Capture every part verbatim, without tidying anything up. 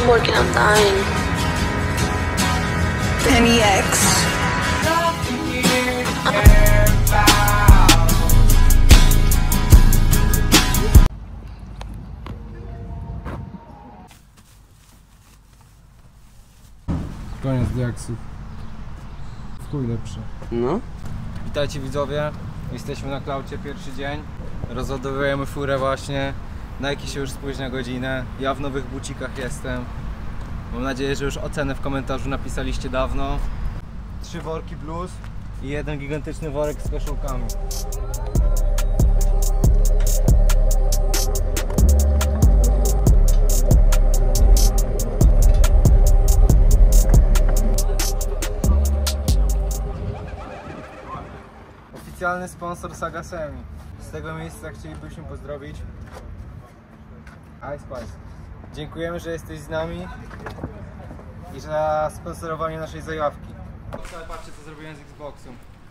I'm working on dying. Penny X. Koniec diaksów. W chuj lepsze. No. Witajcie widzowie. Jesteśmy na Klaucie pierwszy dzień. Rozładowujemy furę właśnie. Nike się już spóźnia godzinę. Ja w nowych bucikach jestem. Mam nadzieję, że już ocenę w komentarzu napisaliście dawno. Trzy worki blues i jeden gigantyczny worek z koszulkami. Oficjalny sponsor Saga Semi. Z tego miejsca chcielibyśmy pozdrowić Ice Spice. Dziękujemy, że jesteś z nami i za sponsorowanie naszej zajawki. Patrzcie, co zrobiłem z Xboxu.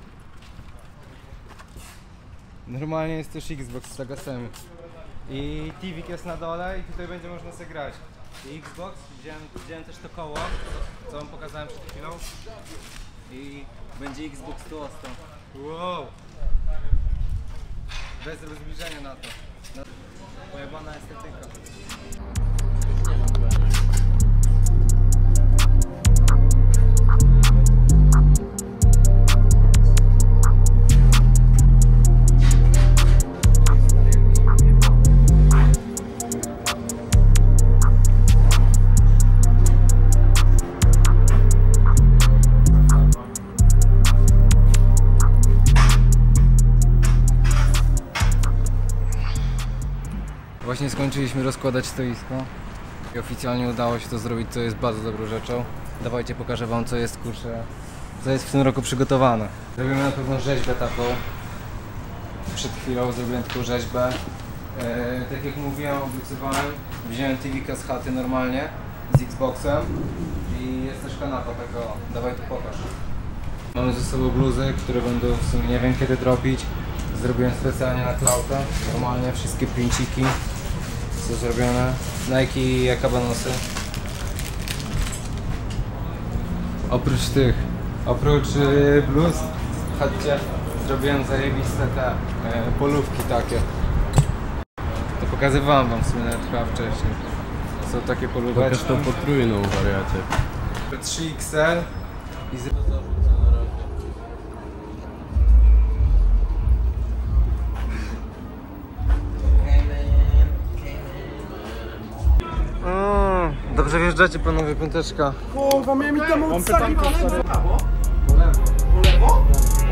Normalnie jest też Xbox z Saga Semi. I T V jest na dole i tutaj będzie można sobie grać. I Xbox, wziąłem, wziąłem też to koło, co wam pokazałem przed chwilą. I będzie Xbox tu ostro. Wow! Bez rozbliżenia na to. Na... Pojebana estetyka. Właśnie skończyliśmy rozkładać stoisko i oficjalnie udało się to zrobić, co jest bardzo dobrą rzeczą. Dawajcie, pokażę wam, co jest, kurczę, co jest w tym roku przygotowane. Zrobimy na pewno rzeźbę taką. Przed chwilą zrobiłem taką rzeźbę. Eee, tak jak mówiłem, obiecywałem, wziąłem T V z chaty normalnie, z Xboxem i jest też kanapa taka, dawaj tu pokaż. Mamy ze sobą bluzy, które będą w sumie nie wiem kiedy dropić. Zrobiłem specjalnie na Klauta, normalnie wszystkie pięciki są zrobione. Nike i Akabanosy. Oprócz tych, oprócz yy, bluz, chodźcie, zrobiłem zajebiste te yy, polówki takie. To pokazywałem wam w sumie nawet chyba wcześniej. Są takie polóweczki. Pokaż tą potrójną, wariacie. trzy X L i z... Mm, dobrze wjeżdżacie panowie, piąteczka. Kurwa, miałem mi temu odsali Po lewo. Po lewo?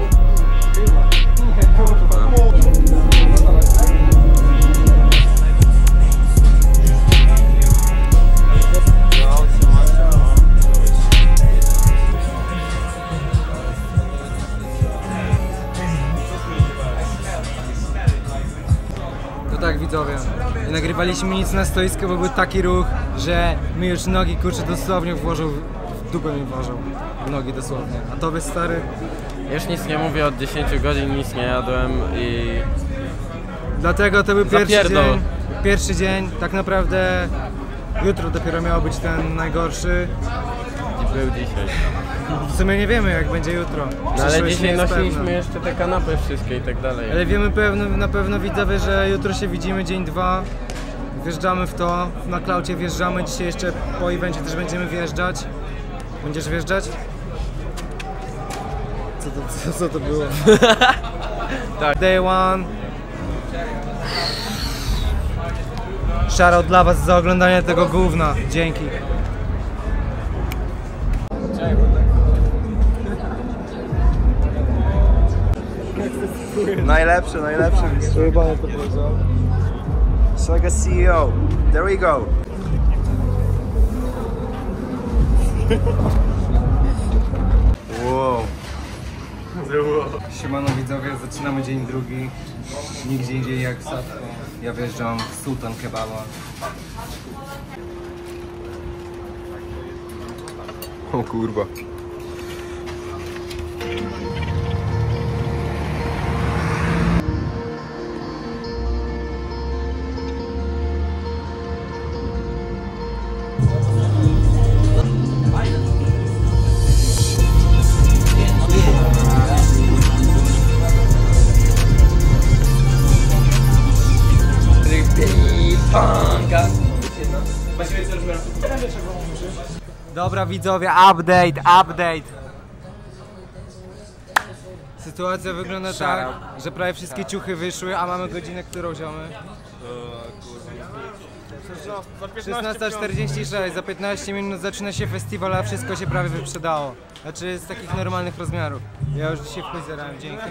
To tak widzowie, nie nagrywaliśmy nic na stoisku, bo był taki ruch, że my już nogi kurczę dosłownie włożył, w dupę mi włożył, w nogi dosłownie. A to by stary? Już nic nie mówię, od dziesięciu godzin nic nie jadłem i... Dlatego to był pierwszy Zapierdol. dzień, pierwszy dzień, tak naprawdę jutro dopiero miało być ten najgorszy. I był dzisiaj. W sumie nie wiemy jak będzie jutro. No ale Przyszłość dzisiaj nie jest nosiliśmy pewna. jeszcze te kanapy wszystkie i tak dalej. Ale wiemy pewno, na pewno widzowie, że jutro się widzimy, dzień dwa. Wjeżdżamy w to, na Klaucie wjeżdżamy, dzisiaj jeszcze po evencie też będziemy wjeżdżać. Będziesz wjeżdżać? Co to, co, co to było? Tak. Day one. Shoutout dla was za oglądanie tego gówna. Dzięki. Najlepsze, najlepsze. Przejebane to powiedział. Saga C E O. There we go. Wow. Siemano widzowie, zaczynamy dzień drugi. Nigdzie indziej jak w Sadko. Ja wjeżdżam w Sultan Kebaba. O kurwa. Dobra widzowie, update, update. Sytuacja wygląda tak, że prawie wszystkie ciuchy wyszły, a mamy godzinę, którą ziomy? szesnasta czterdzieści sześć, za piętnaście minut zaczyna się festiwal, a wszystko się prawie wyprzedało. Znaczy z takich normalnych rozmiarów. Ja już dzisiaj w chuj zerałem, dzięki.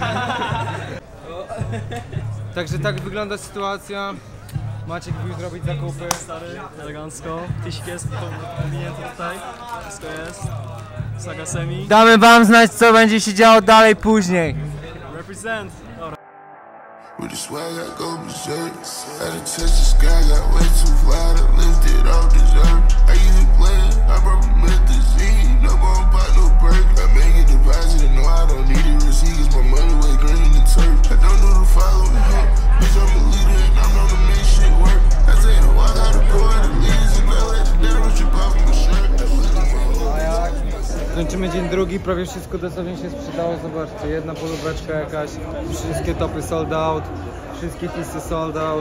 Także tak wygląda sytuacja. Maciek wbił zrobić zakupy. Stary, elegancko. Tyśk jest pominięty tutaj. Wszystko jest. Saga semi. Damy wam znać, co będzie się działo dalej później. Represent. Dobra. With the swag, I go berserk. Had to touch the sky, got way too fly to lift it off dessert. I even playing, I brought methazine. No more pot, no break. I make a deposit and no, I don't need a receipt. Cause my money way green in the turf. I don't do the following up. Bitch, I'm a leader and I'm on the make shit work. I say the walk out the door, the leaders and I let the devil trip off my shirt. Kończymy dzień drugi, prawie wszystko dosłownie się sprzedało, zobaczcie, jedna polóweczka jakaś, wszystkie topy sold out, wszystkie tisy sold out.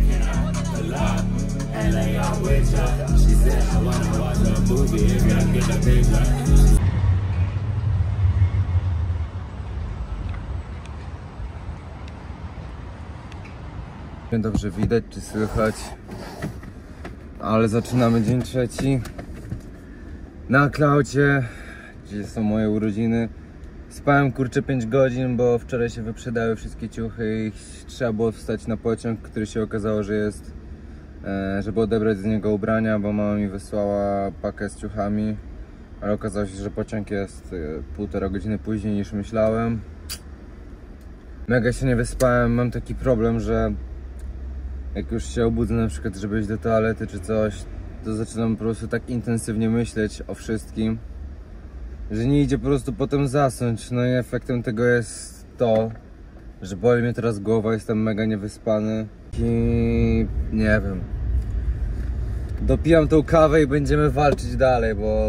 Dobrze widać czy słychać, ale zaczynamy dzień trzeci na Klaucie, gdzie są moje urodziny. Spałem kurczę pięć godzin, bo wczoraj się wyprzedały wszystkie ciuchy i trzeba było wstać na pociąg, który się okazało, że jest, e, żeby odebrać z niego ubrania, bo mama mi wysłała pakę z ciuchami, ale okazało się, że pociąg jest e, półtora godziny później niż myślałem. Mega się nie wyspałem, mam taki problem, że jak już się obudzę na przykład, żeby iść do toalety czy coś, to zaczynam po prostu tak intensywnie myśleć o wszystkim, że nie idzie po prostu potem zasnąć. No i efektem tego jest to, że boli mnie teraz głowa, jestem mega niewyspany i nie wiem. Dopijam tą kawę i będziemy walczyć dalej, bo...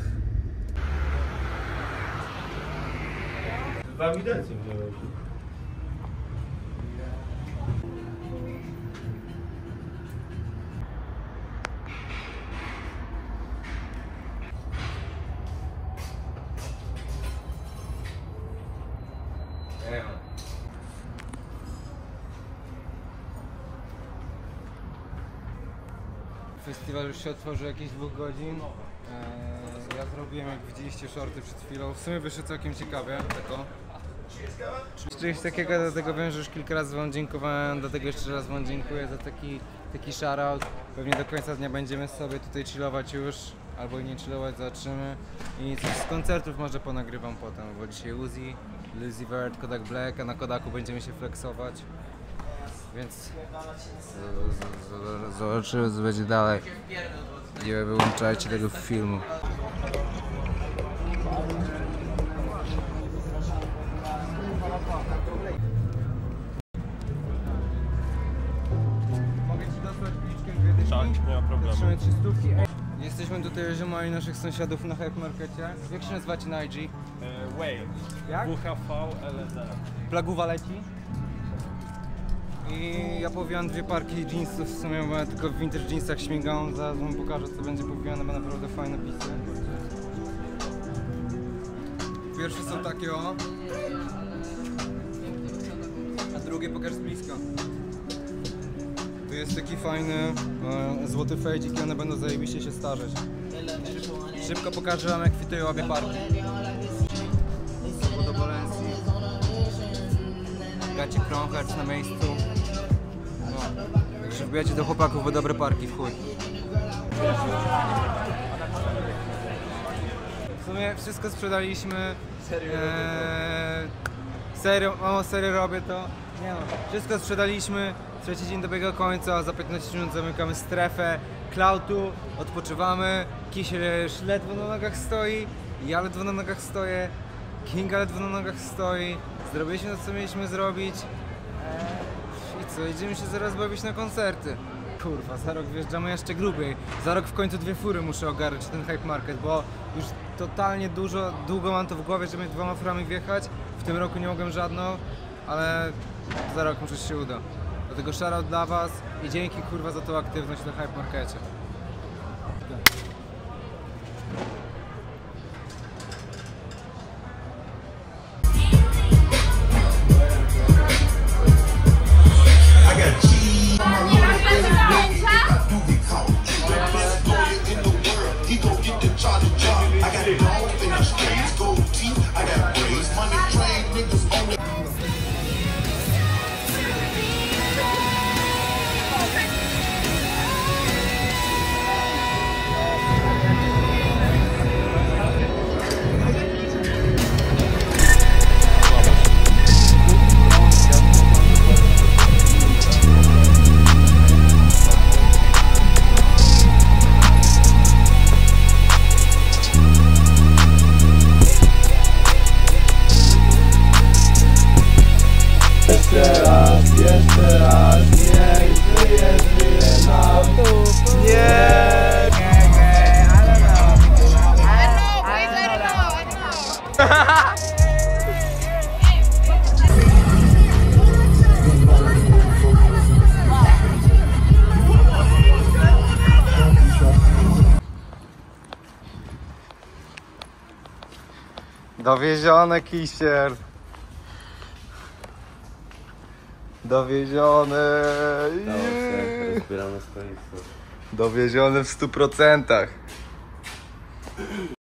Dwa widelce wziąłeś. Festiwal już się otworzył jakieś dwóch godzin. Eee, ja zrobiłem, jak widzieliście, shorty przed chwilą. W sumie wyszło całkiem ciekawie. Tako. Czegoś takiego, dlatego wiem, że już kilka razy wam dziękowałem, dlatego jeszcze raz wam dziękuję za taki, taki shoutout. Pewnie do końca dnia będziemy sobie tutaj chillować już, albo i nie chillować, zobaczymy. I coś z koncertów może ponagrywam potem, bo dzisiaj Uzi, Lizzy Vert, Kodak Black, a na Kodaku będziemy się flexować. Więc zobaczymy, co będzie dalej. Nie wyłączajcie tego filmu. Mogę ci dostać bliczkiem dwie dyszki? Tak, nie ma problemu. Trzymaj trzy stówki. Jesteśmy tutaj ziomami naszych sąsiadów na Hype Markecie. Jak się nazywacie na I G? Whale. Jak? W H V L S D. Plaguwa leci. I ja powijam dwie parki jeansów, w sumie bo ja tylko w vintage jeansach śmigam. Zaraz wam pokażę, co będzie powijane, bo naprawdę fajne pisy. Pierwsze są takie o, a drugie pokażę z bliska. Tu jest taki fajny e, złoty fejdzik i one będą zajebiście się starzeć. Szybko pokażę wam, jak fitują obie parki. Do Balencji. Gacie Kronhardt na miejscu. No. Także wbijacie do chłopaków, bo dobre parki w chuj. W sumie wszystko sprzedaliśmy. Eee, serio, mało serio robię to. Nie no, wszystko sprzedaliśmy. Trzeci dzień dobiega końca, za piętnaście minut zamykamy strefę Klautu, odpoczywamy. Kisiel ledwo na nogach stoi, ja ledwo na nogach stoję, Kinga ledwo na nogach stoi. Zrobiliśmy to, co mieliśmy zrobić. Eee, I co, idziemy się zaraz bawić na koncerty. Kurwa, za rok wjeżdżamy jeszcze grubiej. Za rok w końcu dwie fury muszę ogarnąć ten Hype Market, bo już totalnie dużo, długo mam to w głowie, żeby dwoma furami wjechać. W tym roku nie mogłem żadną, ale za rok może się uda. Dlatego shoutout dla was i dzięki kurwa za tą aktywność na Hype Markecie. Jeszcze raz, jeszcze raz, niech żyje, żyje nam. Nie! Dowiezione, kisier. Dowiezione. Rozbieramy stoisko. Dowiezione w stu procentach.